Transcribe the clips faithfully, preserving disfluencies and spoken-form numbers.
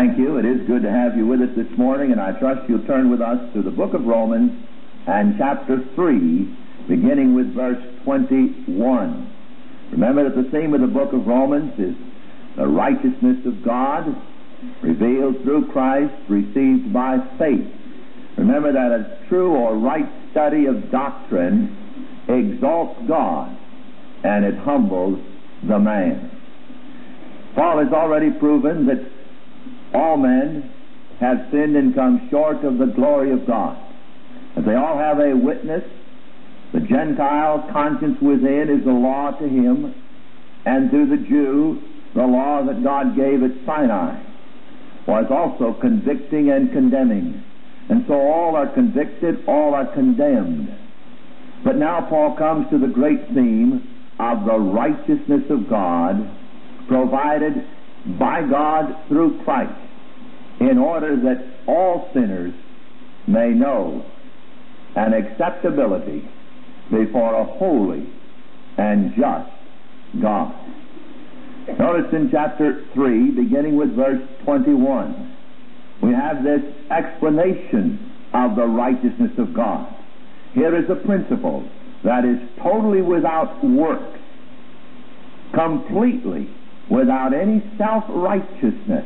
Thank you. It is good to have you with us this morning, and I trust you'll turn with us to the book of Romans and chapter three, beginning with verse twenty-one. Remember that the theme of the book of Romans is the righteousness of God revealed through Christ, received by faith. Remember that a true or right study of doctrine exalts God and it humbles the man. Paul has already proven that all men have sinned and come short of the glory of God. That they all have a witness. The Gentile conscience within is the law to him, and to the Jew the law that God gave at Sinai was also convicting and condemning. And so all are convicted, all are condemned. But now Paul comes to the great theme of the righteousness of God provided by God through Christ, in order that all sinners may know an acceptability before a holy and just God. Notice in chapter three, beginning with verse twenty-one, we have this explanation of the righteousness of God. Here is a principle that is totally without works, completely without any self-righteousness.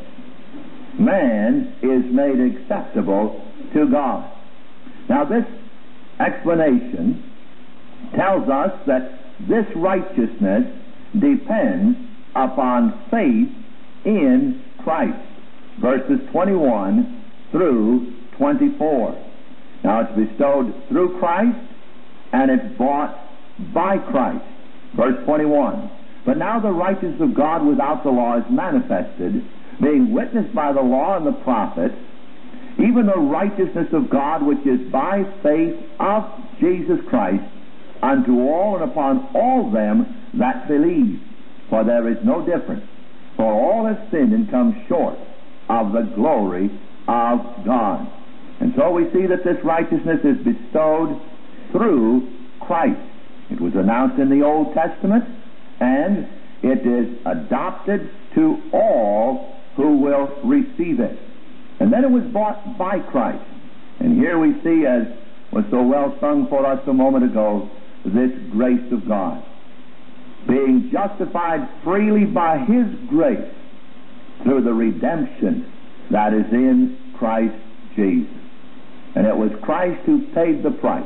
Man is made acceptable to God. Now this explanation tells us that this righteousness depends upon faith in Christ. Verses twenty-one through twenty-four. Now it's bestowed through Christ and it's bought by Christ. Verse twenty-one. But now the righteousness of God without the law is manifested, being witnessed by the law and the prophets, even the righteousness of God which is by faith of Jesus Christ unto all and upon all them that believe. For there is no difference. For all have sinned and come short of the glory of God. And so we see that this righteousness is bestowed through Christ. It was announced in the Old Testament, and it is adopted to all who will receive it. And then it was bought by Christ. And here we see, as was so well sung for us a moment ago, this grace of God. Being justified freely by His grace through the redemption that is in Christ Jesus. And it was Christ who paid the price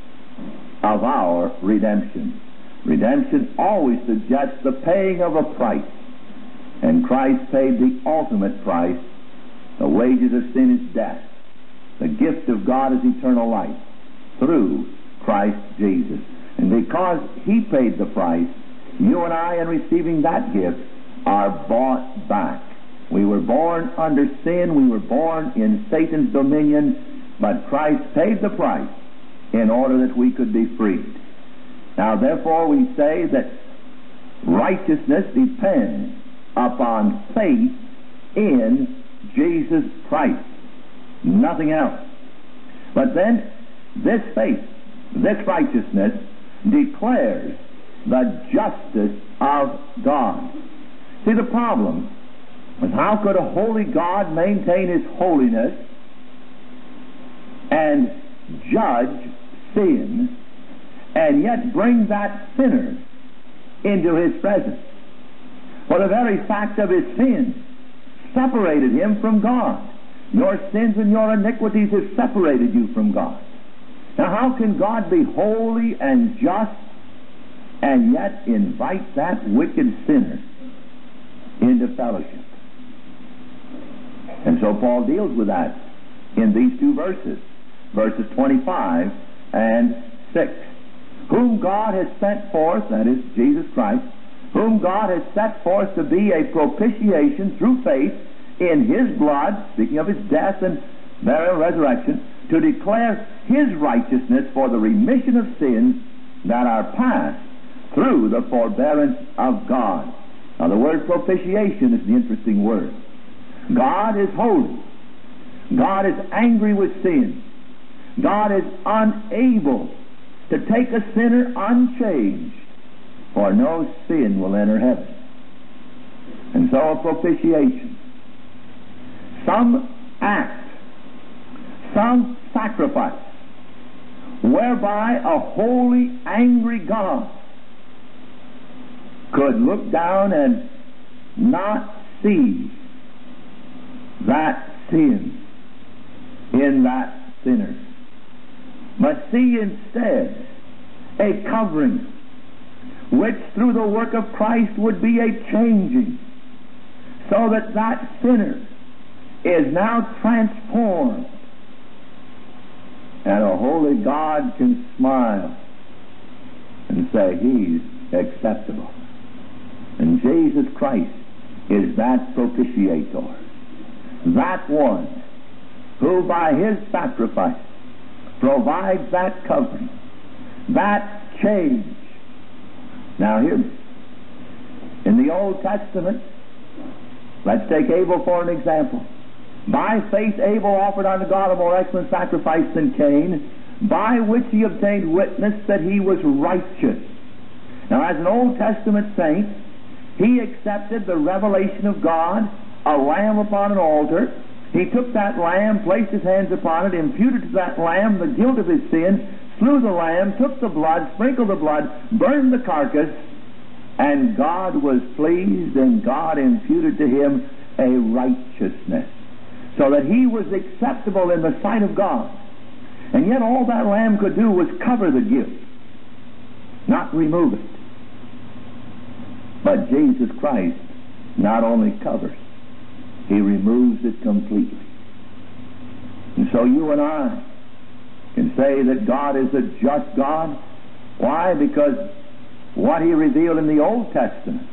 of our redemption. Redemption always suggests the paying of a price. And Christ paid the ultimate price. The wages of sin is death. The gift of God is eternal life through Christ Jesus. And because He paid the price, you and I, in receiving that gift, are bought back. We were born under sin. We were born in Satan's dominion. But Christ paid the price in order that we could be freed. Now, therefore, we say that righteousness depends upon faith in Jesus Christ. Nothing else. But then, this faith, this righteousness, declares the justice of God. See, the problem is, how could a holy God maintain His holiness and judge sin and yet bring that sinner into His presence? For the very fact of his sin separated him from God. Your sins and your iniquities have separated you from God. Now, how can God be holy and just and yet invite that wicked sinner into fellowship? And so Paul deals with that in these two verses, verses twenty-five and six. Whom God has sent forth, that is Jesus Christ, whom God has set forth to be a propitiation through faith in His blood, speaking of His death and burial and resurrection, to declare His righteousness for the remission of sins that are past through the forbearance of God. Now, the word propitiation is the interesting word. God is holy. God is angry with sin. God is unable to take a sinner unchanged, for no sin will enter heaven. And so a propitiation, some act, some sacrifice, whereby a holy, angry God could look down and not see that sin in that sinner, but see instead a covering which through the work of Christ would be a changing, so that that sinner is now transformed, and a holy God can smile and say He's acceptable. And Jesus Christ is that propitiator, that one who by His sacrifice provides that covering, that change. Now hear me. In the Old Testament, let's take Abel for an example. By faith Abel offered unto God a more excellent sacrifice than Cain, by which he obtained witness that he was righteous. Now as an Old Testament saint, he accepted the revelation of God, a lamb upon an altar. He took that lamb, placed his hands upon it, imputed to that lamb the guilt of his sin, slew the lamb, took the blood, sprinkled the blood, burned the carcass, and God was pleased, and God imputed to him a righteousness, so that he was acceptable in the sight of God. And yet all that lamb could do was cover the guilt, not remove it. But Jesus Christ not only covers, He removes it completely. And so you and I can say that God is a just God. Why? Because what He revealed in the Old Testament,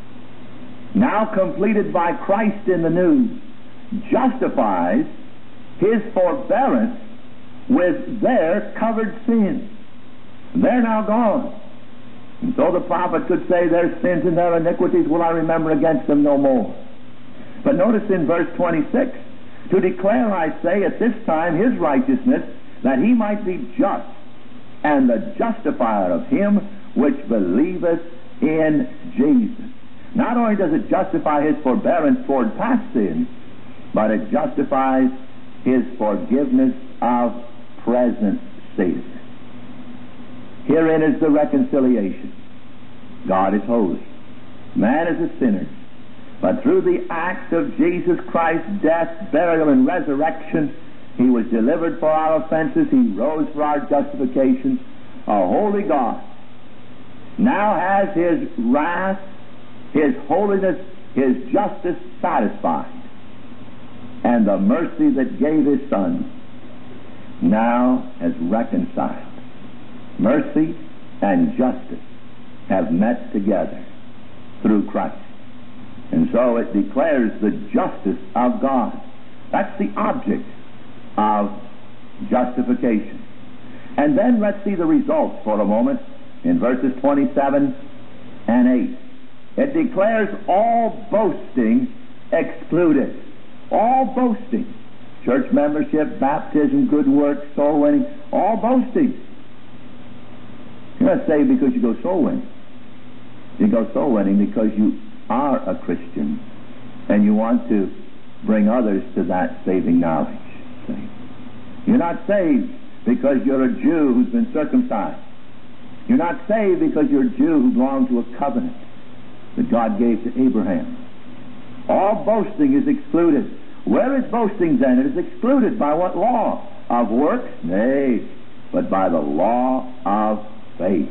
now completed by Christ in the New, justifies His forbearance with their covered sins. They're now gone. And so the prophet could say, their sins and their iniquities will I remember against them no more. But notice in verse twenty-six, to declare, I say, at this time His righteousness, that He might be just, and the justifier of him which believeth in Jesus. Not only does it justify His forbearance toward past sins, but it justifies His forgiveness of present sins. Herein is the reconciliation. God is holy. Man is a sinner. But through the act of Jesus Christ's death, burial, and resurrection, He was delivered for our offenses. He rose for our justification. A holy God now has His wrath, His holiness, His justice satisfied. And the mercy that gave His Son now has reconciled. Mercy and justice have met together through Christ. And so it declares the justice of God. That's the object of justification. And then let's see the results for a moment in verses twenty-seven and eight. It declares all boasting excluded. All boasting. Church membership, baptism, good works, soul winning, all boasting. You're not saved because you go soul winning. You go soul winning because you are a Christian and you want to bring others to that saving knowledge. See? You're not saved because you're a Jew who's been circumcised. You're not saved because you're a Jew who belonged to a covenant that God gave to Abraham. All boasting is excluded. Where is boasting then? It is excluded by what law? Of works? Nay, but by the law of faith.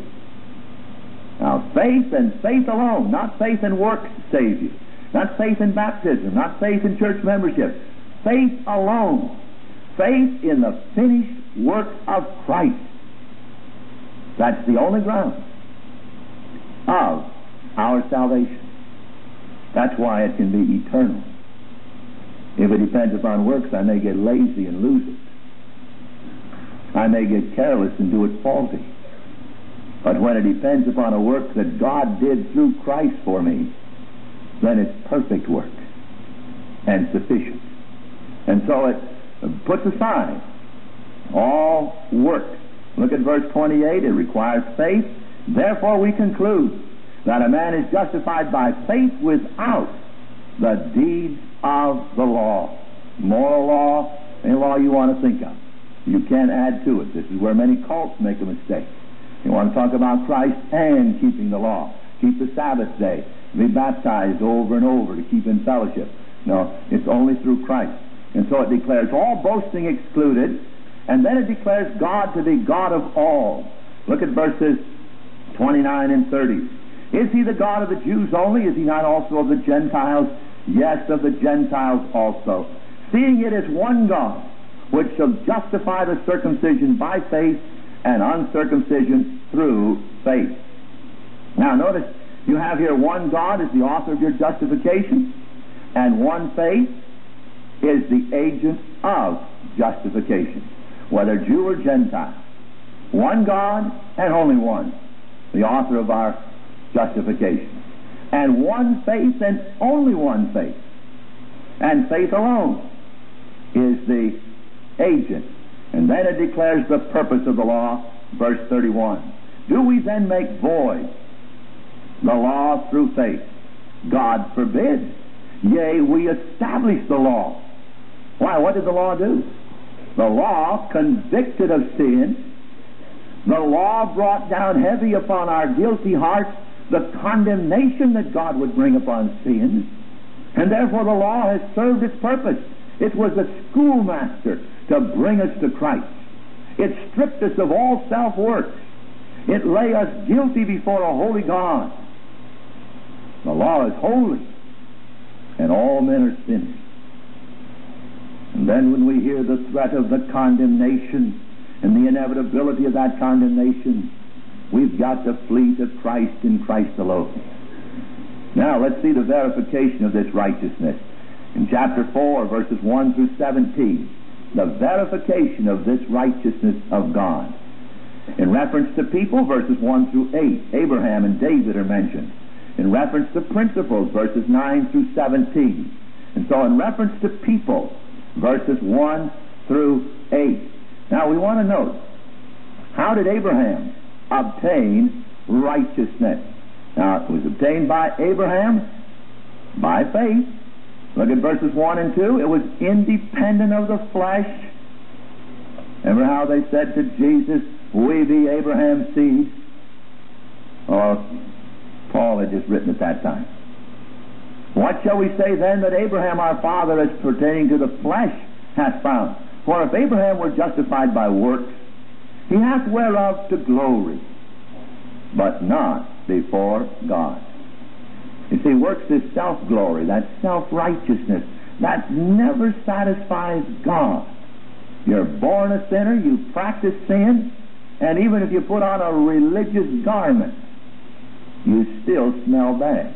Now, faith and faith alone, not faith and works save you. Not faith in baptism, not faith in church membership. Faith alone. Faith in the finished work of Christ. That's the only ground of our salvation. That's why it can be eternal. If it depends upon works, I may get lazy and lose it. I may get careless and do it faulty. But when it depends upon a work that God did through Christ for me, then it's perfect work and sufficient. And so it puts aside all works. Look at verse twenty-eight. It requires faith. Therefore we conclude that a man is justified by faith without the deeds of the law. moral law, any law you want to think of. You can't add to it. This is where many cults make a mistake. You want to talk about Christ and keeping the law. Keep the Sabbath day. Be baptized over and over to keep in fellowship. No, it's only through Christ. And so it declares all boasting excluded, and then it declares God to be God of all. Look at verses twenty-nine and thirty. Is he the God of the Jews only? Is he not also of the Gentiles? Yes, of the Gentiles also. Seeing it is one God, which shall justify the circumcision by faith and uncircumcision through faith. Now notice, you have here one God is the author of your justification, and one faith is the agent of justification, whether Jew or Gentile. One God and only one, the author of our justification. And one faith and only one faith. And faith alone is the agent. And then it declares the purpose of the law, verse thirty-one. Do we then make void the law through faith? God forbid. Yea, we establish the law. Why, what did the law do? The law convicted of sin. The law brought down heavy upon our guilty hearts the condemnation that God would bring upon sin. And therefore the law has served its purpose. It was a schoolmaster to bring us to Christ. It stripped us of all self-work. It lay us guilty before a holy God. The law is holy, and all men are sinners. And then when we hear the threat of the condemnation and the inevitability of that condemnation, we've got to flee to Christ and Christ alone. Now let's see the verification of this righteousness. In chapter four, verses one through seventeen, the verification of this righteousness of God. In reference to people, verses one through eight, Abraham and David are mentioned. In reference to principles, verses nine through seventeen. And so in reference to people, verses one through eight. Now we want to note, how did Abraham obtain righteousness? Now it was obtained by Abraham by faith. Look at verses one and two. It was independent of the flesh. Remember how they said to Jesus, we be Abraham's seed? Or Paul had just written at that time. What shall we say then that Abraham our father, as pertaining to the flesh, hath found? For if Abraham were justified by works, he hath whereof to glory, but not before God. You see, works is self-glory, that's self-righteousness. That never satisfies God. You're born a sinner, you practice sin, and even if you put on a religious garment, you still smell bad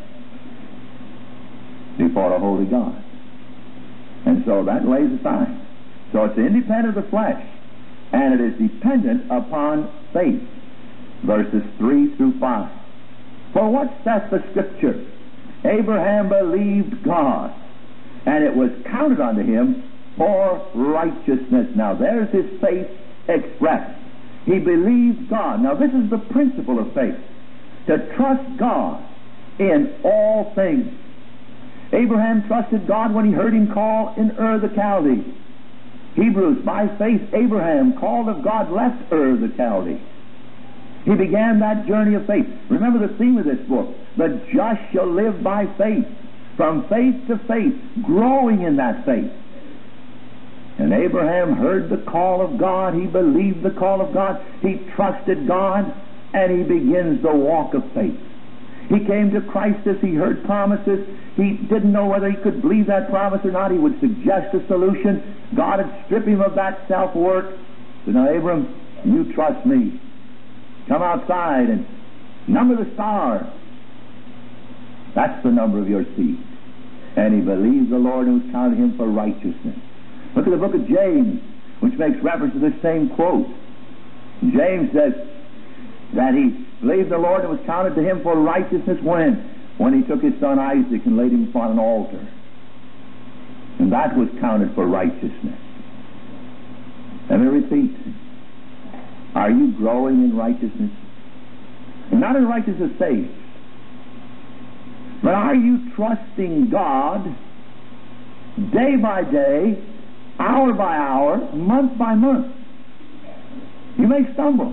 before a holy God. And so that lays aside. So it's independent of the flesh, and it is dependent upon faith. Verses three through five. For what saith the Scripture? Abraham believed God, and it was counted unto him for righteousness. Now there's his faith expressed. He believed God. Now this is the principle of faith, to trust God in all things. Abraham trusted God when he heard him call in Ur the Chaldees. Hebrews, by faith Abraham, called of God, left Ur the Chaldees. He began that journey of faith. Remember the theme of this book, the just shall live by faith. From faith to faith, growing in that faith. And Abraham heard the call of God, he believed the call of God, he trusted God, and he begins the walk of faith. He came to Christ as he heard promises. He didn't know whether he could believe that promise or not. He would suggest a solution. God would strip him of that self-work. He said, now Abram, you trust me. Come outside and number the stars. That's the number of your seed. And he believed the Lord and was counted him for righteousness. Look at the book of James, which makes reference to this same quote. James says that he believed the Lord and was counted to him for righteousness when? When he took his son Isaac and laid him upon an altar. And that was counted for righteousness. Let me repeat. Are you growing in righteousness? And not in righteousness of faith, but are you trusting God day by day, hour by hour, month by month. You may stumble.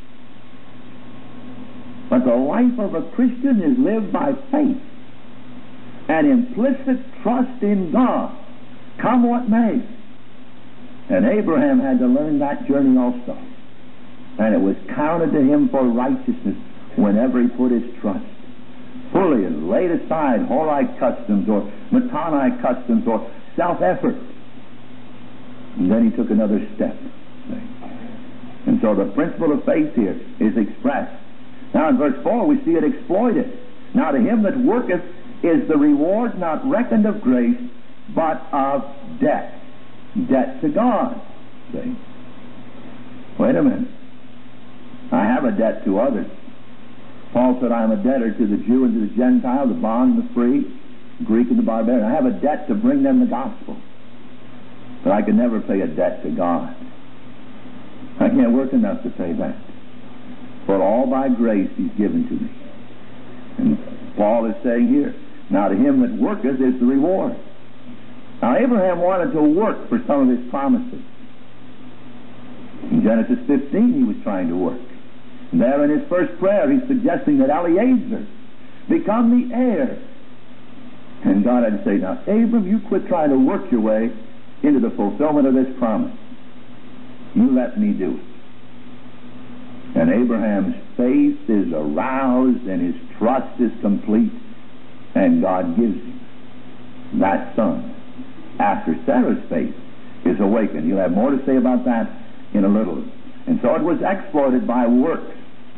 But the life of a Christian is lived by faith and implicit trust in God, come what may. And Abraham had to learn that journey also. And it was counted to him for righteousness whenever he put his trust fully and laid aside Horite customs or Matanite customs or self-effort. And then he took another step. And so the principle of faith here is expressed. Now in verse four we see it exploited. Now to him that worketh is the reward not reckoned of grace, but of debt. Debt to God. See? Wait a minute. I have a debt to others. Paul said, I am a debtor to the Jew and to the Gentile, the bond and the free, the Greek and the barbarian. I have a debt to bring them the gospel. But I can never pay a debt to God. I can't work enough to pay that. For all by grace he's given to me. And Paul is saying here, now to him that worketh is the reward. Now Abraham wanted to work for some of his promises. In Genesis fifteen he was trying to work. And there in his first prayer he's suggesting that Eliezer become the heir. And God had to say, now Abram, you quit trying to work your way into the fulfillment of this promise. You let me do it. And Abraham's faith is aroused and his trust is complete, and God gives him that son after Sarah's faith is awakened. You'll have more to say about that in a little. And so it was exploited by works.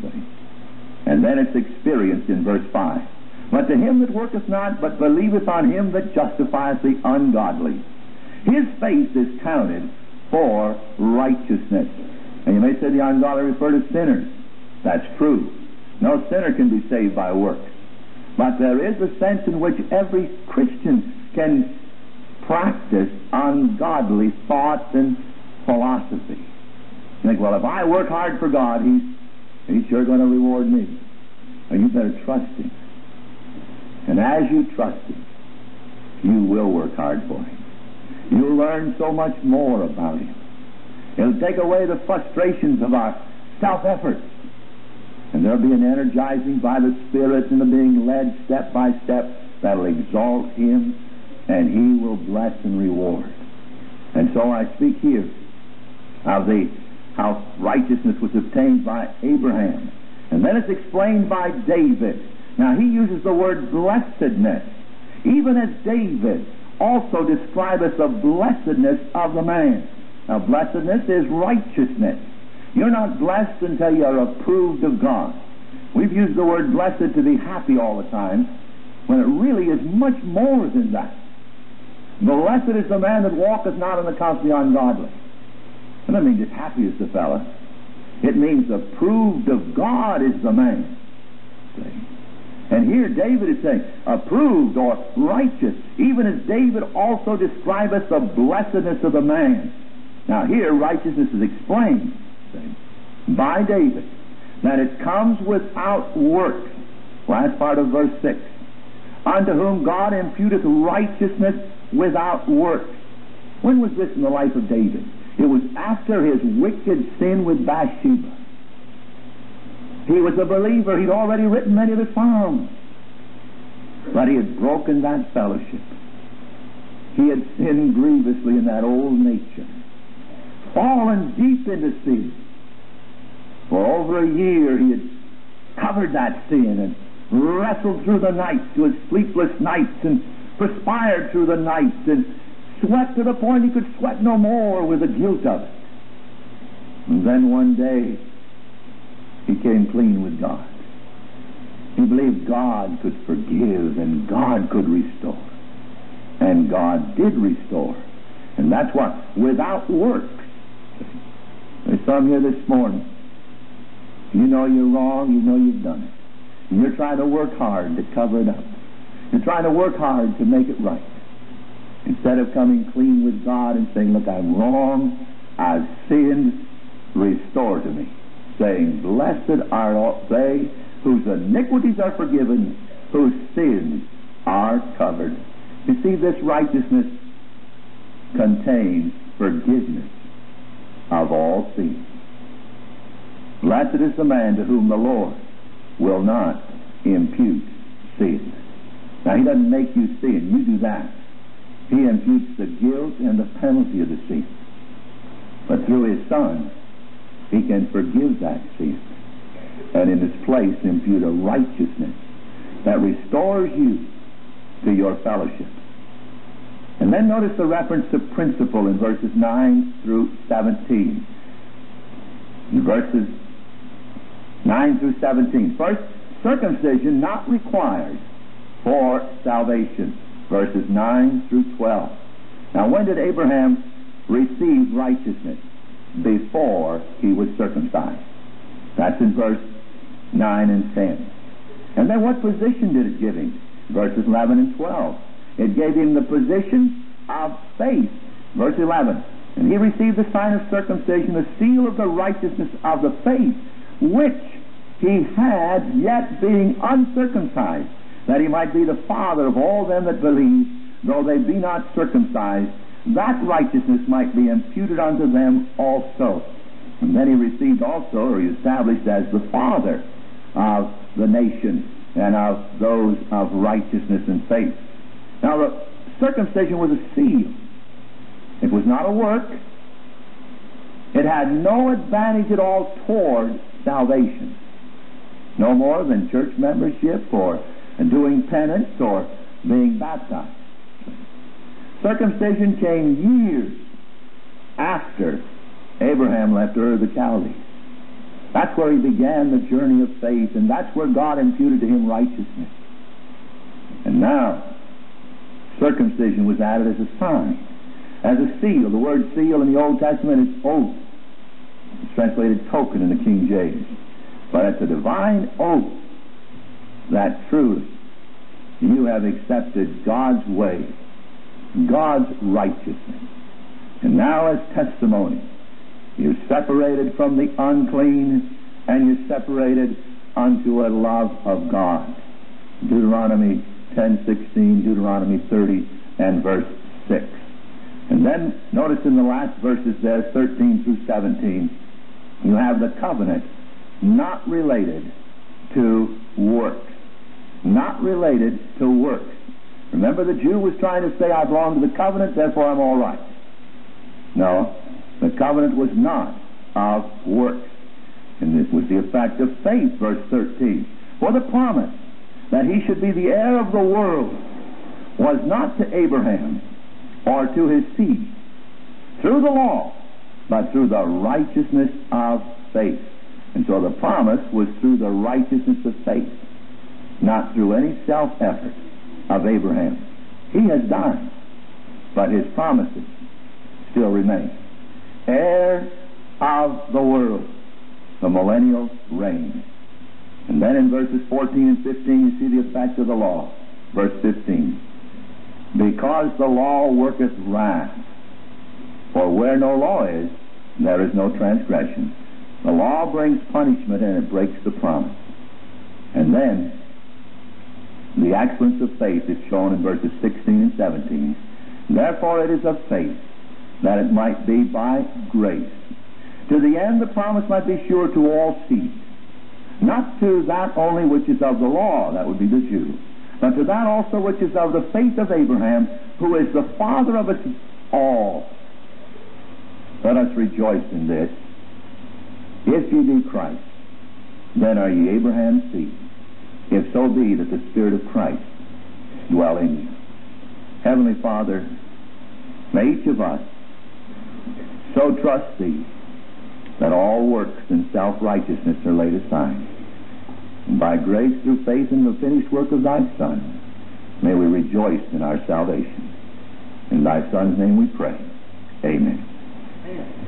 And then it's experienced in verse five. But to him that worketh not, but believeth on him that justifieth the ungodly, his faith is counted for righteousness. And you may say the ungodly refer to sinners. That's true. No sinner can be saved by works. But there is a sense in which every Christian can practice ungodly thoughts and philosophy. You think, well, if I work hard for God, He's, he's sure going to reward me. Well, you better trust Him. And as you trust Him, you will work hard for Him. You'll learn so much more about Him. It'll take away the frustrations of our self-efforts. And there'll be an energizing by the Spirit and the being led step by step that'll exalt Him, and He will bless and reward. And so I speak here of the how righteousness was obtained by Abraham. And then it's explained by David. Now he uses the word blessedness. Even as David also describeth the blessedness of the man. Now blessedness is righteousness. You're not blessed until you're approved of God. We've used the word blessed to be happy all the time, when it really is much more than that. Blessed is the man that walketh not in the counsel of the ungodly. It doesn't mean just happy is the fellow. It means approved of God is the man. See? And here David is saying, approved or righteous, even as David also describeth the blessedness of the man. Now here righteousness is explained, see, by David, that it comes without works. Last part of verse six. Unto whom God imputeth righteousness without works. When was this in the life of David? It was after his wicked sin with Bathsheba. He was a believer. He'd already written many of the Psalms. But he had broken that fellowship. He had sinned grievously in that old nature. Fallen deep into sin. For over a year he had covered that sin and wrestled through the night to his sleepless nights and perspired through the night and sweat to the point he could sweat no more with the guilt of it. And then one day he came clean with God. He believed God could forgive and God could restore. And God did restore. And that's what, without works. There's some here this morning. You know you're wrong, you know you've done it. And you're trying to work hard to cover it up. You're trying to work hard to make it right. Instead of coming clean with God and saying, look, I'm wrong, I've sinned, restore to me. Saying, blessed are all they whose iniquities are forgiven, whose sins are covered. You see, this righteousness contains forgiveness of all sin. Blessed is the man to whom the Lord will not impute sin. Now, he doesn't make you sin. You do that. He imputes the guilt and the penalty of the sin. But through his Son, he can forgive that sin, and in its place impute a righteousness that restores you to your fellowship. And then notice the reference to principle in verses nine through seventeen. In verses nine through seventeen. First, circumcision not required for salvation. Verses nine through twelve. Now, when did Abraham receive righteousness? Before he was circumcised. That's in verse nine and ten. And then what position did it give him? Verses eleven and twelve. It gave him the position of faith. Verse eleven. And he received the sign of circumcision, the seal of the righteousness of the faith, which he had yet being uncircumcised, that he might be the father of all them that believe, though they be not circumcised, that righteousness might be imputed unto them also. And then he received also, or he established as the father of the nation and of those of righteousness and faith. Now, the circumcision was a seal. It was not a work. It had no advantage at all toward salvation. No more than church membership or doing penance or being baptized. Circumcision came years after Abraham left Ur of the Chaldees. That's where he began the journey of faith, and that's where God imputed to him righteousness. And now, circumcision was added as a sign, as a seal. The word seal in the Old Testament is oath. It's translated token in the King James. But it's a divine oath that truly you have accepted God's way, God's righteousness. And now, as testimony, you're separated from the unclean, and you're separated unto a love of God. Deuteronomy ten sixteen, Deuteronomy thirty, and verse six. And then, notice in the last verses there, thirteen through seventeen, you have the covenant not related to works. Not related to works. Remember, the Jew was trying to say, I belong to the covenant, therefore I'm all right. No, the covenant was not of works. And it was the effect of faith, verse thirteen. For the promise that he should be the heir of the world was not to Abraham or to his seed through the law, but through the righteousness of faith. And so the promise was through the righteousness of faith, not through any self-effort of Abraham. He has died, but his promises still remain. Heir of the world, the millennial reign. And then in verses fourteen and fifteen, you see the effect of the law. Verse fifteen. Because the law worketh wrath, for where no law is, there is no transgression. The law brings punishment, and it breaks the promise. And then the excellence of faith is shown in verses sixteen and seventeen. Therefore it is of faith, that it might be by grace, to the end the promise might be sure to all seed, not to that only which is of the law, that would be the Jew, but to that also which is of the faith of Abraham, who is the father of us all. Let us rejoice in this. If ye be Christ, then are ye Abraham's seed, if so be that the Spirit of Christ dwell in you. Heavenly Father, may each of us so trust Thee that all works and self-righteousness are laid aside, and by grace through faith in the finished work of Thy Son, may we rejoice in our salvation. In Thy Son's name we pray. Amen. Amen.